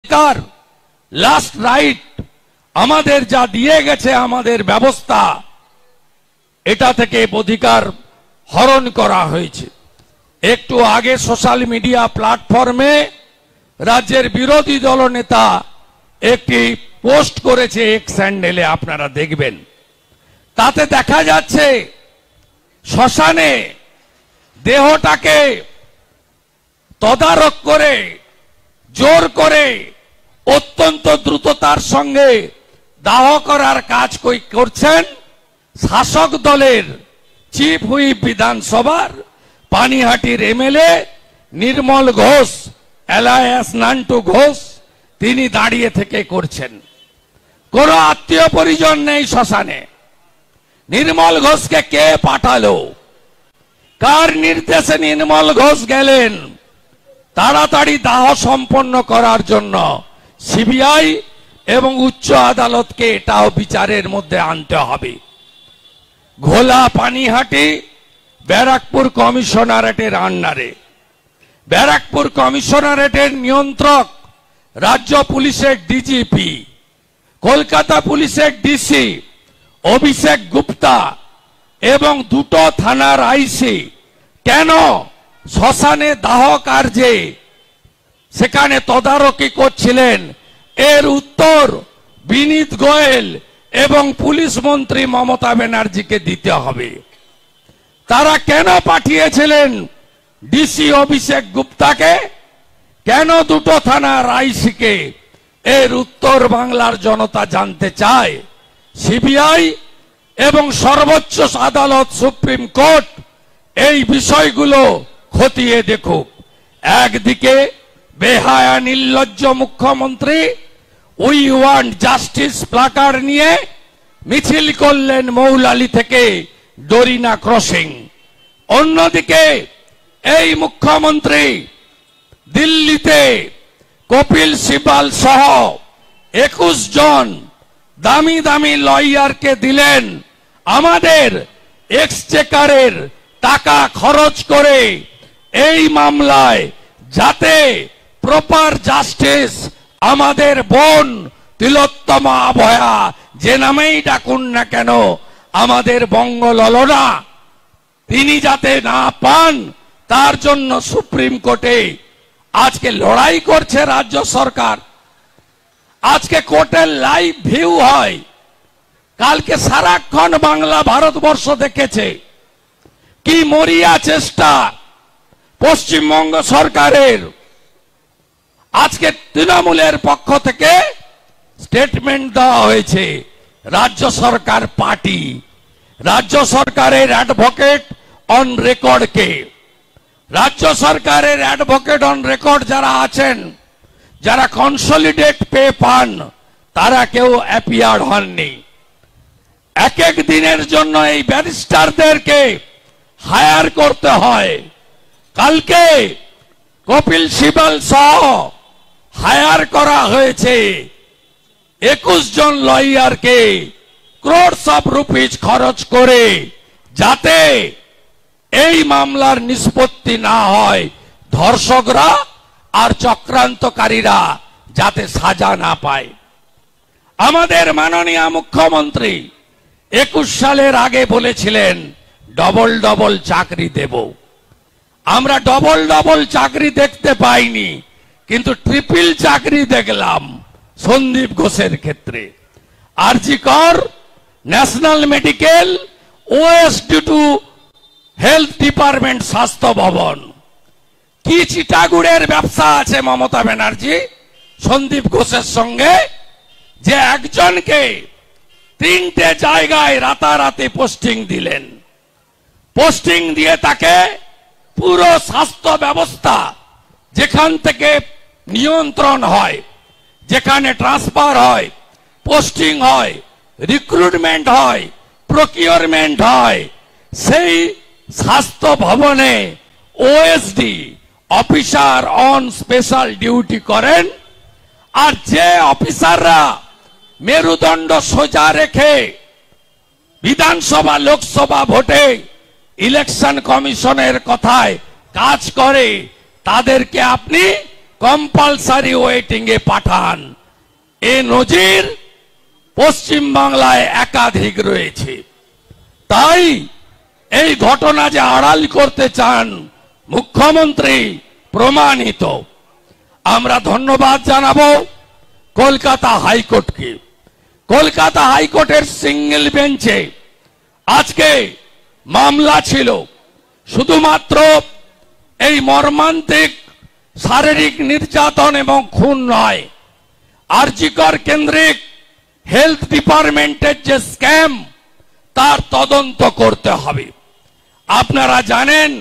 অধিকার last right আমাদের যা দিয়ে গেছে আমাদের ব্যবস্থা, এটা থেকে অধিকার হরণ করা হয়েছে। একটু আগে সোশ্যাল মিডিয়া প্ল্যাটফর্মে রাজ্যের বিরোধী দলনেতা একটি পোস্ট করেছে এক্স হ্যান্ডেলে, আপনারা দেখবেন। তাতে দেখা যাচ্ছে শ্মশানে দেহটাকে তদারক করে জোর করে অত্যন্ত দ্রুততার সঙ্গে দাহ করার কাজ করছেন শাসক দলের চিফ হুইপ বিধানসভার পানিহাটির এমএলএ নির্মল ঘোষ, এলায়াস নান্টু ঘোষ। তিনি দাঁড়িয়ে থেকে করছেন। কোন আত্মীয় পরিজন নেই শ্মশানে। নির্মল ঘোষকে কে পাঠালো? কার নির্দেশে নির্মল ঘোষ গেলেন? তাড়াতাড়ি দাহ সম্পন্ন করার জন্য সিবিআই এবং উচ্চ আদালতকে এটাও বিচারের মধ্যে আনতে হবে। ঘোলা পানিহাটি ব্যারাকপুর কমিশনারেটের আন্ডারে। ব্যারাকপুর কমিশনারেটের নিয়ন্ত্রক রাজ্য পুলিশের ডিজিপি, কলকাতা পুলিশের ডিসি অভিষেক গুপ্তা এবং দুটো থানার আইসি কেন শ্মশানে দাহ কার্যে সেখানে তদারকি করছিলেন? এর উত্তর বিনীত গোয়েল এবং পুলিশ মন্ত্রী মমতা ব্যানার্জিকে দিতে হবে। তারা কেন পাঠিয়েছিলেন ডিসি অভিষেক গুপ্তাকে, কেন দুটো থানার আইসিকে? এর উত্তর বাংলার জনতা জানতে চায়। সিবিআই এবং সর্বোচ্চ আদালত সুপ্রিম কোর্ট এই বিষয়গুলো খতিয়ে দেখুক। একদিকে বেহায়া নির্লজ্জ মুখ্যমন্ত্রী উই ওয়ান্ট জাস্টিস প্লাকার্ড নিয়ে মিছিল করলেন মৌলালি থেকে ডরিনা ক্রসিং। অন্যদিকে এই মুখ্যমন্ত্রী দিল্লিতে কপিল সিবাল সহ 21 জন দামি দামি লয়ারকে দিলেন আমাদের এক্সচেকারের টাকা খরচ করে এই মামলায়, যাতে প্রপার জাস্টিস আমাদের বোন তিলোত্তমা অভয়া যে নামেই ডাকুন না কেন, আমাদের বঙ্গললনা, তিনি যাতে না পান তার জন্য সুপ্রিম কোর্টে আজকে লড়াই করছে রাজ্য সরকার। আজকে কোর্টের লাইভ ভিউ হয়। কালকে সারাক্ষণ বাংলা ভারতবর্ষ দেখেছে কি মরিয়া চেষ্টা পশ্চিমবঙ্গ সরকারের। আজকে তৃণমূলের পক্ষ থেকে স্টেটমেন্ট দেওয়া হয়েছে রাজ্য সরকার পার্টি, রাজ্য সরকারের অ্যাডভোকেট অন রেকর্ড কে? রাজ্য সরকারের অ্যাডভোকেট অন রেকর্ড যারা আছেন, যারা কনসলিডেট পে পান, তারা কেউ অ্যাপিয়ার হননি। এক এক দিনের জন্য এই ব্যারিস্টারদেরকে হায়ার করতে হয়। কালকে কপিল সিবাল সহ হায়ার করা হয়েছে 21 জন লয়ারকে ক্রোড়স অফ রুপিজ খরচ করে, যাতে এই মামলার নিষ্পত্তি না হয়, ধর্ষকরা আর চক্রান্তকারীরা যাতে সাজা না পায়। আমাদের মাননীয় মুখ্যমন্ত্রী 21 সালের আগে বলেছিলেন ডবল ডবল চাকরি দেব। আমরা ডবল ডবল চাকরি দেখতে পাইনি, কিন্তু ট্রিপল চাকরি দেখলাম সন্দীপ ঘোষের ক্ষেত্রে। R G Kar, national medical, OSD to health department, Swasthya Bhavan. কি চিটাগুড়ের ব্যবসা আছে মমতা ব্যানার্জি সন্দীপ ঘোষের সঙ্গে, যে একজনকে 3টে জায়গায় রাতারাতি পোস্টিং দিলেন। পোস্টিং দিয়ে তাকে পুরো স্বাস্থ্য ব্যবস্থা, যেখান থেকে নিয়ন্ত্রণ হয়, যেখানে ট্রান্সফার হয়, পোস্টিং হয়, রিক্রুটমেন্ট হয়, প্রকিউরমেন্ট হয়, সেই স্বাস্থ্য ভবনে OSD officer on special duty করেন। আর যে অফিসাররা মেরুদণ্ড সোজা রেখে বিধানসভা লোকসভা ভোটে ইলেকশন কমিশনের কথায় কাজ করে, তাদেরকে আপনি কম্পালসারি ওয়েটিং এ পাঠান। এ নজির পশ্চিম বাংলায় একাধিক রয়েছে। তাই এই ঘটনা যে আড়াল করতে চান মুখ্যমন্ত্রী প্রমাণিত। আমরা ধন্যবাদ জানাবো কলকাতা হাইকোর্টকে। কলকাতা হাইকোর্টের সিঙ্গেল বেঞ্চে আজকে মামলা ছিল শুধুমাত্র এই মর্মান্তিক শারীরিক নির্যাতন এবং খুন নয়, আরজি কর কেন্দ্রিক হেলথ ডিপার্টমেন্টের যে স্ক্যাম তার তদন্ত করতে হবে। আপনারা জানেন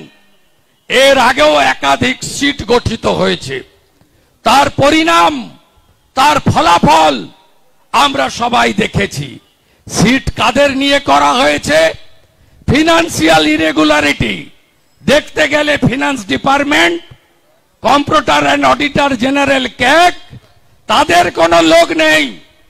এর আগেও একাধিক সিট গঠিত হয়েছে, তার পরিণাম তার ফলাফল আমরা সবাই দেখেছি। সিট কাদের নিয়ে করা হয়েছে? ফিনান্সিয়াল ইরেগুলারিটি দেখতে গেলে finance department, computer and auditor general CAG, তাদের কোনো লোক নেই।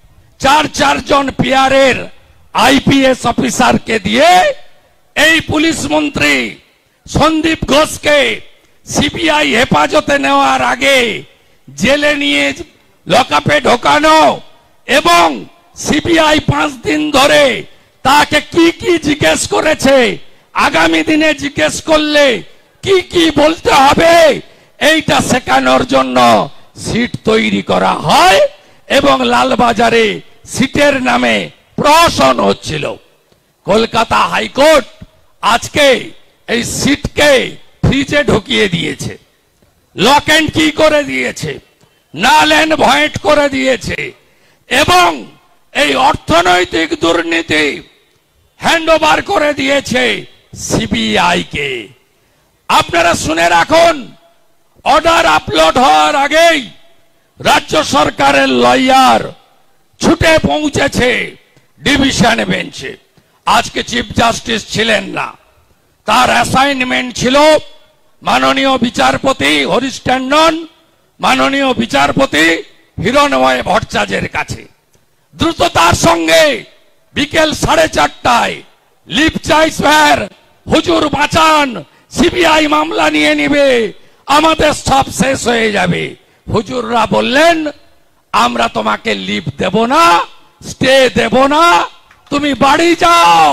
চার জন পিআরের আইপিএস অফিসারকে দিয়ে এই পুলিশ মন্ত্রী সন্দীপ ঘোষকে সিবিআই হেফাজতে নেওয়ার আগে জেলে নিয়ে লকআপে ঢোকানো এবং সিবিআই 5 দিন ধরে তাকে কি কি জিজ্ঞেস করেছে, আগামী দিনে জিজ্ঞেস করলে কি কি বলতে হবে, এইটা শেখানোর জন্য সিট তৈরি করা হয় এবং লালবাজারে সিটের নামে প্রহসন হচ্ছিল। কলকাতা হাইকোর্ট আজকে এই সিটকে ফ্রিজে ঢুকিয়ে দিয়েছে, লক এন্ড কি করে দিয়েছে, নাল এন্ড ভয়েড করে দিয়েছে এবং এই অর্থনৈতিক দুর্নীতি হ্যান্ডওভার করে দিয়েছে সিবিআই কে। আপনারা শুনে রাখুন, অর্ডার আপলোড হওয়ার আগেই রাজ্য সরকারের লয়ার ছুটে পৌঁছেছে ডিভিশন বেঞ্চে। আজকে চিফ জাস্টিস ছিলেন না, তার অ্যাসাইনমেন্ট ছিল মাননীয় বিচারপতি হরিশ ট্যান্ডন, মাননীয় বিচারপতি হিরণময় ভট্টাচার্যের কাছে। দ্রুততার সঙ্গে বিকেল 4:30টায় লিভ চাই স্যার, হুজুর বাঁচান, সিবিআই মামলা নিয়ে নিবে, আমাদের সব শেষ হয়ে যাবে। হুজুররা বললেন আমরা তোমাকে লিভ দেব না, স্টে দেব না, তুমি বাড়ি যাও।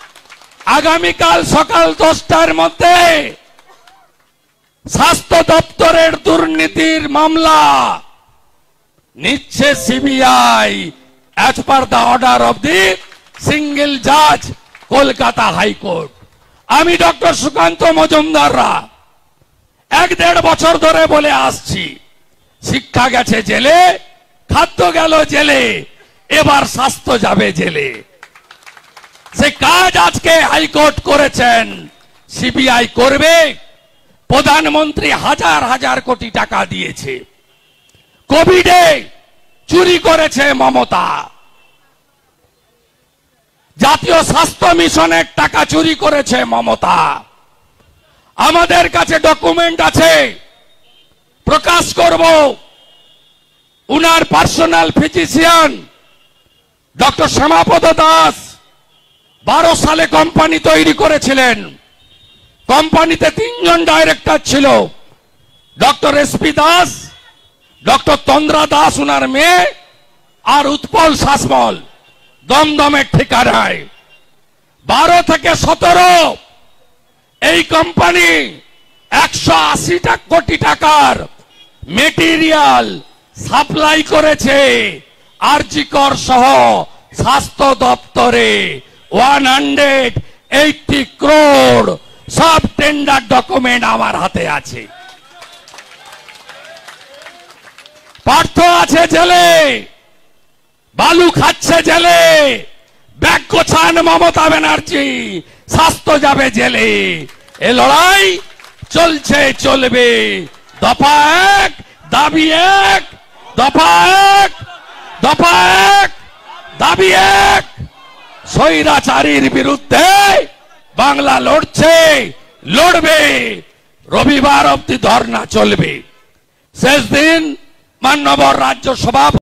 আগামীকাল সকাল 10টার মধ্যে স্বাস্থ্য দপ্তরের দুর্নীতির মামলা নিচ্ছে CBI as per the order of the single জাজ কলকাতা হাইকোর্ট। আমি ডক্টর সুকান্ত মজুমদাররা 1-1.5 বছর ধরে বলে আসছি, শিক্ষা গেছে জেলে, খাদ্য গেল জেলে, এবার স্বাস্থ্য যাবে জেলে। সে কাজ আজকে হাইকোর্ট করেছেন, সিবিআই করবে। প্রধানমন্ত্রী হাজার হাজার কোটি টাকা দিয়েছে, কোভিডে চুরি করেছে মমতা, জাতীয় স্বাস্থ্য মিশনের টাকা চুরি করেছে মমতা। আমাদের কাছে ডকুমেন্ট আছে, প্রকাশ করব। উনার personal physician doctor Shyamapada Das 12 সালে কোম্পানি তৈরি করেছিলেন। কোম্পানিতে 3 জন ডাইরেক্টর ছিল, doctor S P Das, doctor Tandra Das উনার মেয়ে, আর উৎপল শাসমল দমদমের ঠিকানায়। 12 থেকে 17 এই কোম্পানি 180 কোটি টাকার মেটেরিয়াল সাপ্লাই করেছে আরজি কর সহ স্বাস্থ্য দপ্তরে। 180 crore সব টেন্ডার ডকুমেন্ট আমার হাতে আছে। পার্থ আছে জেলে, বালু খাচ্ছে জেলে, ব্যাগ গোছান মমতা ব্যানার্জি, স্বাস্থ্য যাবে জেলে। এ লড়াই চলছে, চলবে। দফা 1, দাবি 1, দফা 1, দফা 1, দাবি 1। স্বৈরাচারীর বিরুদ্ধে বাংলা লড়ছে, লড়বে। রবিবার অব্দি ধর্ণা চলবে। শেষ দিন মাননীয় রাজ্য সভাপতি